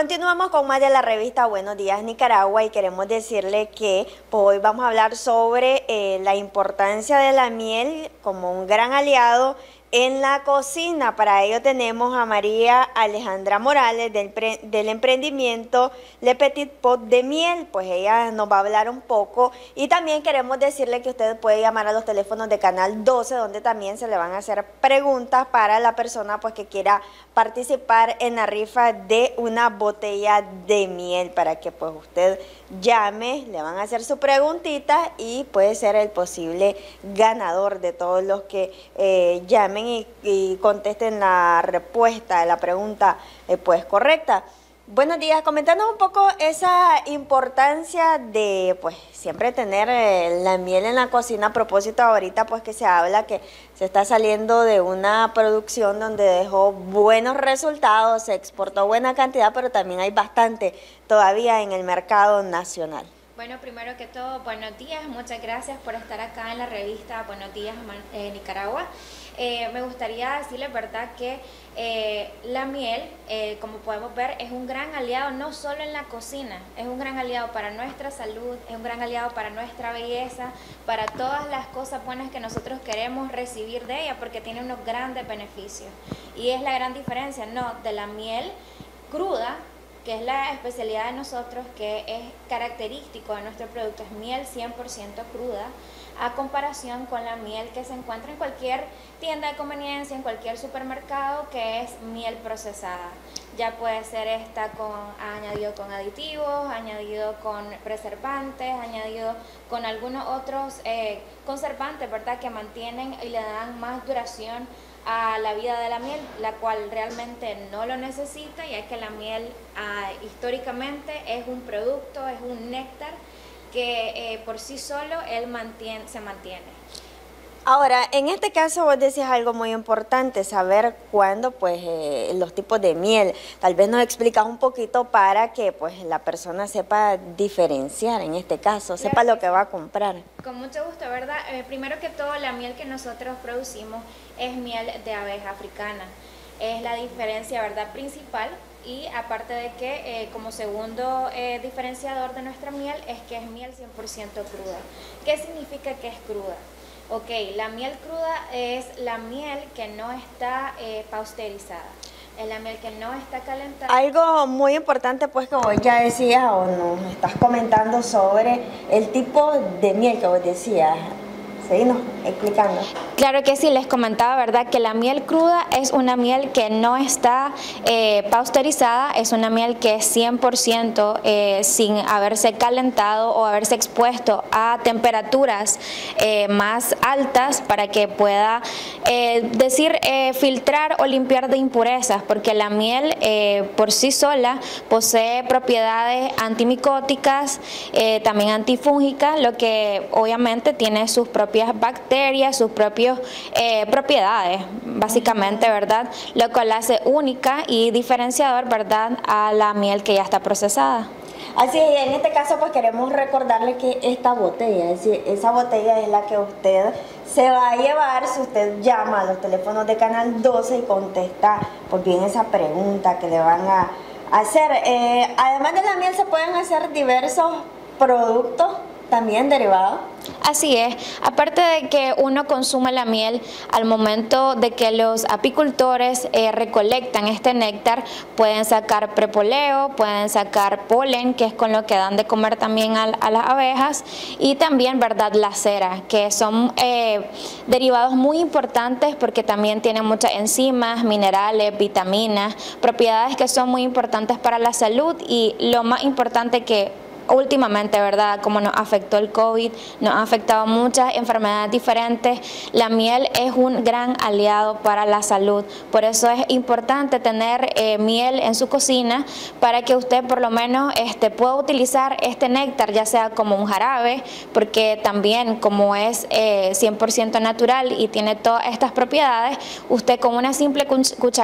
Continuamos con más de la revista Buenos Días Nicaragua y queremos decirle que hoy vamos a hablar sobre la importancia de la miel como un gran aliado en la cocina. Para ello tenemos a María Alejandra Morales del emprendimiento Le Petit Pot de Miel. Pues ella nos va a hablar un poco y también queremos decirle que usted puede llamar a los teléfonos de Canal 12 donde también se le van a hacer preguntas para la persona pues que quiera participar en la rifa de una botella de miel, para que pues usted llame, le van a hacer su preguntita y puede ser el posible ganador de todos los que llamen y contesten la respuesta de la pregunta pues correcta. Buenos días, comentando un poco esa importancia de pues siempre tener la miel en la cocina. A propósito ahorita pues que se habla que se está saliendo de una producción donde dejó buenos resultados, se exportó buena cantidad, pero también hay bastante todavía en el mercado nacional. Bueno, primero que todo, buenos días, muchas gracias por estar acá en la revista Buenos Días Nicaragua. Me gustaría decirles, verdad, que la miel, como podemos ver, es un gran aliado no solo en la cocina, es un gran aliado para nuestra salud, es un gran aliado para nuestra belleza, para todas las cosas buenas que nosotros queremos recibir de ella, porque tiene unos grandes beneficios. Y es la gran diferencia, ¿no?, de la miel cruda, que es la especialidad de nosotros, que es característico de nuestro producto, es miel 100% cruda, a comparación con la miel que se encuentra en cualquier tienda de conveniencia, en cualquier supermercado, que es miel procesada. Ya puede ser esta añadido con aditivos, añadido con preservantes, añadido con algunos otros conservantes, ¿verdad?, que mantienen y le dan más duración a la vida de la miel, la cual realmente no lo necesita, ya que la miel históricamente es un producto, es un néctar que por sí solo se mantiene. Ahora, en este caso vos decías algo muy importante, saber cuándo pues los tipos de miel. Tal vez nos explicas un poquito para que pues la persona sepa diferenciar, en este caso, sepa lo que va a comprar. Con mucho gusto, ¿verdad? Primero que todo, la miel que nosotros producimos es miel de abeja africana. Es la diferencia, ¿verdad?, principal. Y aparte de que como segundo diferenciador de nuestra miel es que es miel 100% cruda. ¿Qué significa que es cruda? Ok, la miel cruda es la miel que no está pasteurizada. Es la miel que no está calentada. Algo muy importante pues que vos ya decías o nos estás comentando sobre el tipo de miel que vos decías. Seguimos explicando. Claro que sí, les comentaba, ¿verdad?, que la miel cruda es una miel que no está pasteurizada, es una miel que es 100% sin haberse calentado o haberse expuesto a temperaturas más altas para que pueda filtrar o limpiar de impurezas, porque la miel por sí sola posee propiedades antimicóticas, también antifúngicas, lo que obviamente tiene sus propias bacterias, sus propias propiedades, básicamente, ¿verdad? Lo cual hace única y diferenciador, ¿verdad?, a la miel que ya está procesada. Así es, en este caso pues queremos recordarle que esta botella, es decir, esa botella es la que usted se va a llevar si usted llama a los teléfonos de Canal 12 y contesta pues bien esa pregunta que le van a hacer. Además de la miel se pueden hacer diversos productos también derivados. Así es, aparte de que uno consume la miel, al momento de que los apicultores recolectan este néctar, pueden sacar prepoleo, pueden sacar polen, que es con lo que dan de comer también a las abejas, y también, ¿verdad?, la cera, que son derivados muy importantes porque también tienen muchas enzimas, minerales, vitaminas, propiedades que son muy importantes para la salud. Y lo más importante que últimamente, ¿verdad?, como nos afectó el COVID, nos ha afectado muchas enfermedades diferentes, la miel es un gran aliado para la salud. Por eso es importante tener miel en su cocina para que usted por lo menos pueda utilizar este néctar, ya sea como un jarabe, porque también como es 100% natural y tiene todas estas propiedades, usted con una simple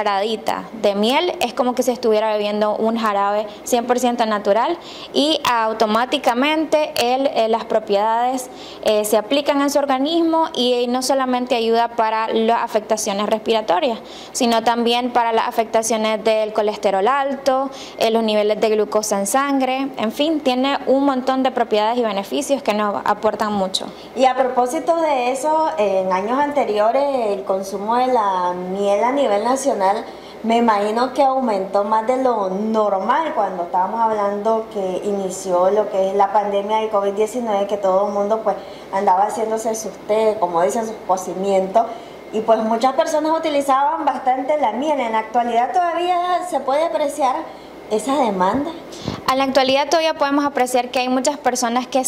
cucharadita de miel es como que se estuviera bebiendo un jarabe 100% natural. Y automáticamente las propiedades se aplican en su organismo y no solamente ayuda para las afectaciones respiratorias, sino también para las afectaciones del colesterol alto, los niveles de glucosa en sangre, en fin, tiene un montón de propiedades y beneficios que nos aportan mucho. Y a propósito de eso, en años anteriores el consumo de la miel a nivel nacional me imagino que aumentó más de lo normal cuando estábamos hablando que inició lo que es la pandemia del COVID-19, que todo el mundo pues andaba haciéndose sus té, como dicen, sus cocimientos, y pues muchas personas utilizaban bastante la miel. En la actualidad todavía se puede apreciar esa demanda. En la actualidad todavía podemos apreciar que hay muchas personas que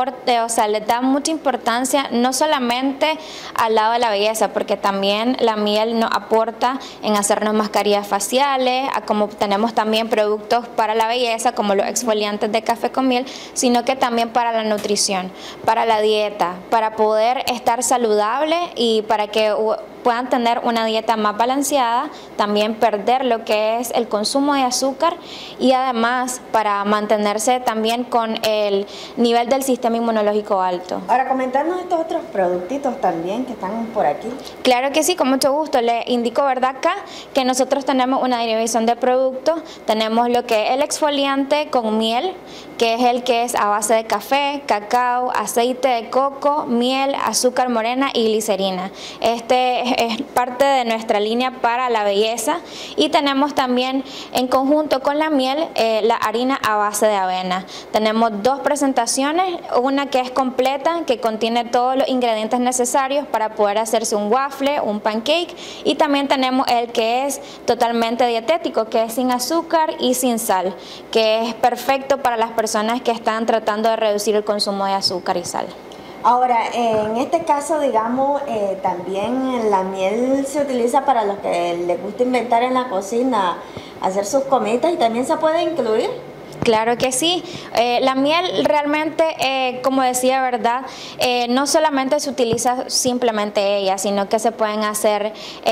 les dan mucha importancia no solamente al lado de la belleza, porque también la miel nos aporta en hacernos mascarillas faciales, como tenemos también productos para la belleza como los exfoliantes de café con miel, sino que también para la nutrición, para la dieta, para poder estar saludable y para que puedan tener una dieta más balanceada, también perder lo que es el consumo de azúcar y además para mantenerse también con el nivel del sistema inmunológico alto. Ahora, comentarnos estos otros productitos también que están por aquí. Claro que sí, con mucho gusto. Le indico, ¿verdad?, acá que nosotros tenemos una división de productos. Tenemos lo que es el exfoliante con miel, que es el que es a base de café, cacao, aceite de coco, miel, azúcar morena y glicerina. Este es parte de nuestra línea para la belleza, y tenemos también en conjunto con la miel la harina a base de avena. Tenemos dos presentaciones, una que es completa, que contiene todos los ingredientes necesarios para poder hacerse un waffle, un pancake, y también tenemos el que es totalmente dietético, que es sin azúcar y sin sal, que es perfecto para las personas que están tratando de reducir el consumo de azúcar y sal. Ahora, en este caso, digamos, también la miel se utiliza para los que les gusta inventar en la cocina, hacer sus comidas, y también se puede incluir. Claro que sí. La miel realmente, como decía, ¿verdad? No solamente se utiliza simplemente ella, sino que se pueden hacer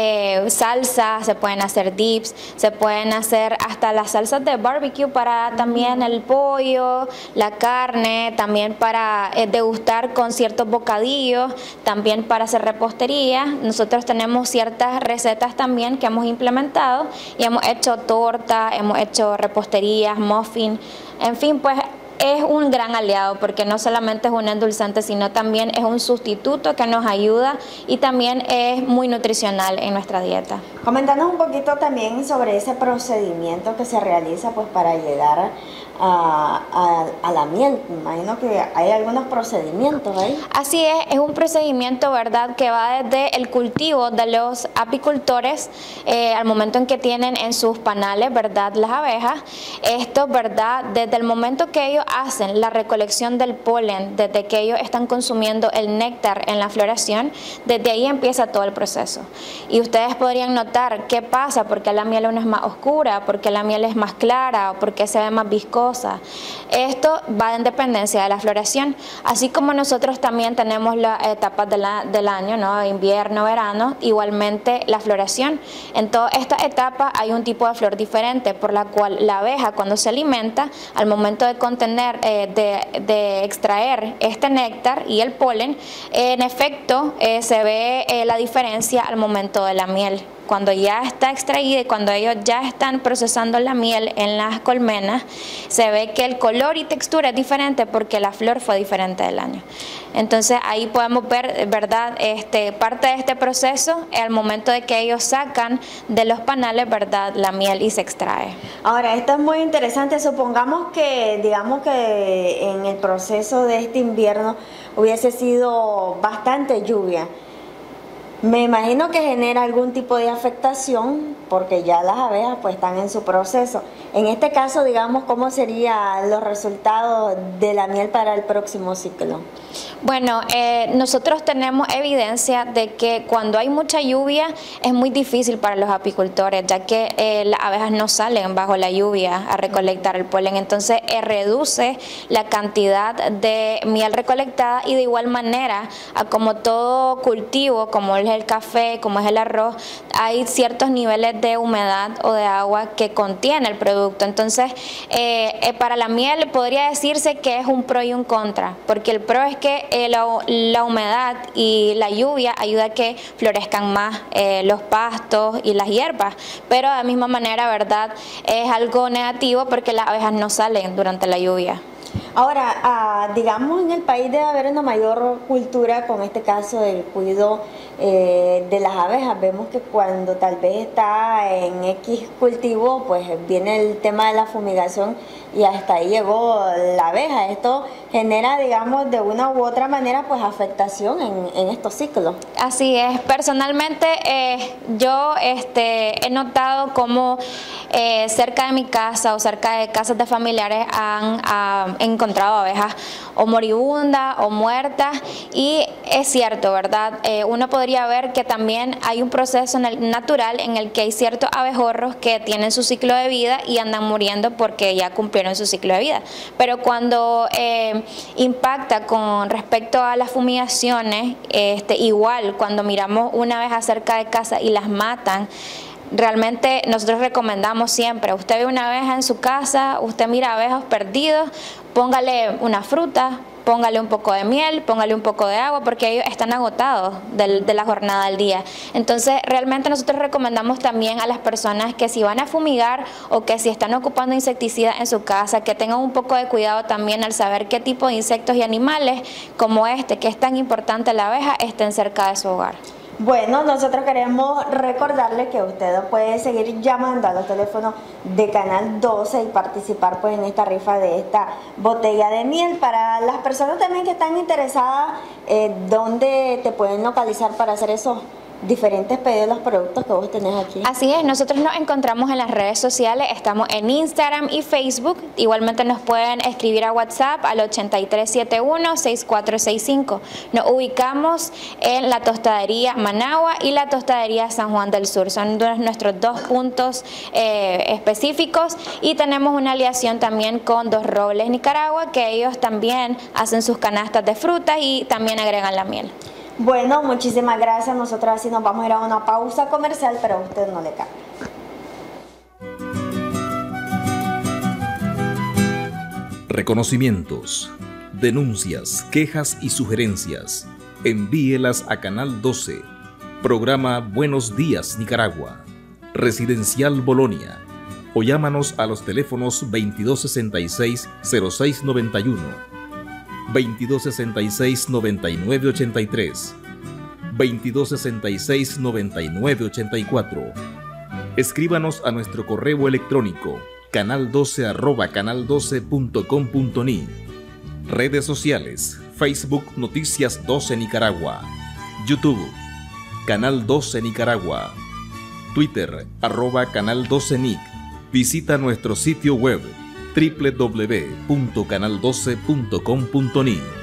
salsas, se pueden hacer dips, se pueden hacer hasta las salsas de barbecue para también el pollo, la carne, también para degustar con ciertos bocadillos, también para hacer repostería. Nosotros tenemos ciertas recetas también que hemos implementado y hemos hecho torta, hemos hecho reposterías, muffins. En fin, pues es un gran aliado porque no solamente es un endulzante, sino también es un sustituto que nos ayuda y también es muy nutricional en nuestra dieta. Coméntanos un poquito también sobre ese procedimiento que se realiza pues para llegar a la miel. Me imagino que hay algunos procedimientos ahí. Así es un procedimiento, ¿verdad?, que va desde el cultivo de los apicultores al momento en que tienen en sus panales, ¿verdad?, las abejas. Esto, ¿verdad?, desde el momento que ellos hacen la recolección del polen, desde que ellos están consumiendo el néctar en la floración, desde ahí empieza todo el proceso. Y ustedes podrían notar qué pasa, porque la miel es más oscura, porque la miel es más clara, o porque se ve más viscosa. Esto va en dependencia de la floración, así como nosotros también tenemos las etapas del año, ¿no?, invierno, verano, igualmente la floración. En todas estas etapas hay un tipo de flor diferente, por la cual la abeja, cuando se alimenta, al momento de contener, de extraer este néctar y el polen, en efecto se ve la diferencia al momento de la miel. Cuando ya está extraída y cuando ellos ya están procesando la miel en las colmenas, se ve que el color y textura es diferente porque la flor fue diferente del año. Entonces ahí podemos ver, ¿verdad?, parte de este proceso al momento de que ellos sacan de los panales, ¿verdad?, la miel y se extrae. Ahora, esto es muy interesante. Supongamos que, digamos que en el proceso de este invierno hubiese sido bastante lluvia. Me imagino que genera algún tipo de afectación porque ya las abejas pues están en su proceso. En este caso, digamos, ¿cómo serían los resultados de la miel para el próximo ciclo? Bueno, nosotros tenemos evidencia de que cuando hay mucha lluvia es muy difícil para los apicultores, ya que las abejas no salen bajo la lluvia a recolectar el polen, entonces reduce la cantidad de miel recolectada, y de igual manera, como todo cultivo, como es el café, como es el arroz, hay ciertos niveles de humedad o de agua que contiene el producto. Entonces, para la miel podría decirse que es un pro y un contra, porque el pro es que la humedad y la lluvia ayuda a que florezcan más los pastos y las hierbas, pero de la misma manera, ¿verdad?, es algo negativo porque las abejas no salen durante la lluvia. Ahora, digamos, en el país debe haber una mayor cultura con este caso del cuidado de las abejas. Vemos que cuando tal vez está en X cultivo, pues viene el tema de la fumigación y hasta ahí llegó la abeja. Esto genera, digamos, de una u otra manera, pues afectación en estos ciclos. Así es. Personalmente, yo he notado cómo cerca de mi casa o cerca de casas de familiares han encontrado abejas o moribundas o muertas, y es cierto, ¿verdad? Uno podría ver que también hay un proceso natural en el que hay ciertos abejorros que tienen su ciclo de vida y andan muriendo porque ya cumplieron su ciclo de vida. Pero cuando impacta con respecto a las fumigaciones, igual cuando miramos una abeja cerca de casa y las matan, realmente nosotros recomendamos siempre, usted ve una abeja en su casa, usted mira abejas perdidos, póngale una fruta, póngale un poco de miel, póngale un poco de agua, porque ellos están agotados de la jornada del día. Entonces, realmente nosotros recomendamos también a las personas que si van a fumigar o que si están ocupando insecticidas en su casa, que tengan un poco de cuidado también al saber qué tipo de insectos y animales como que es tan importante la abeja, estén cerca de su hogar. Bueno, nosotros queremos recordarle que usted puede seguir llamando a los teléfonos de Canal 12 y participar pues en esta rifa de esta botella de miel. Para las personas también que están interesadas, ¿dónde te pueden localizar para hacer esos diferentes pedidos de los productos que vos tenés aquí? Así es, nosotros nos encontramos en las redes sociales, estamos en Instagram y Facebook, igualmente nos pueden escribir a WhatsApp al 8371-6465. Nos ubicamos en la tostadería Managua y la tostadería San Juan del Sur, son nuestros dos puntos específicos, y tenemos una aliación también con Dos Robles Nicaragua, que ellos también hacen sus canastas de frutas y también agregan la miel. Bueno, muchísimas gracias. Nosotros así nos vamos a ir a una pausa comercial, pero a usted no le cambie. Reconocimientos, denuncias, quejas y sugerencias. Envíelas a Canal 12. Programa Buenos Días Nicaragua. Residencial Bolonia. O llámanos a los teléfonos 2266-0691. 2266-9983, 2266-9984. Escríbanos a nuestro correo electrónico canal12@canal12.com.ni. Redes sociales: Facebook Noticias 12 Nicaragua, YouTube Canal 12 Nicaragua, Twitter @Canal 12 Nic. Visita nuestro sitio web www.canal12.com.ni.